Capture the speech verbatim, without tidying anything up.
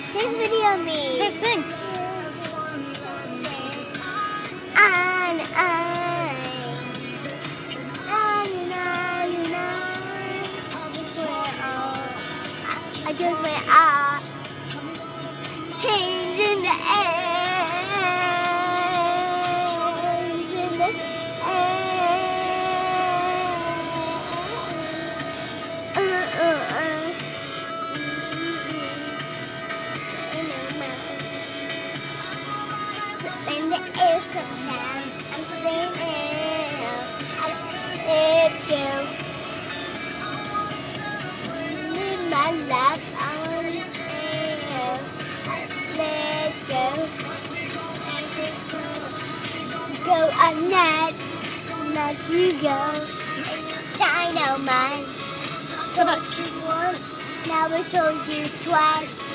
Sing video me. Okay, sing. And I, and I, and I, I just went up, hands in the air, hands in the air. Uh, uh, uh. In the air sometimes I'm singing, I let go. Live my life on air, let go. Go all night, let you go. It's dynamite. Told you once, now I told you twice.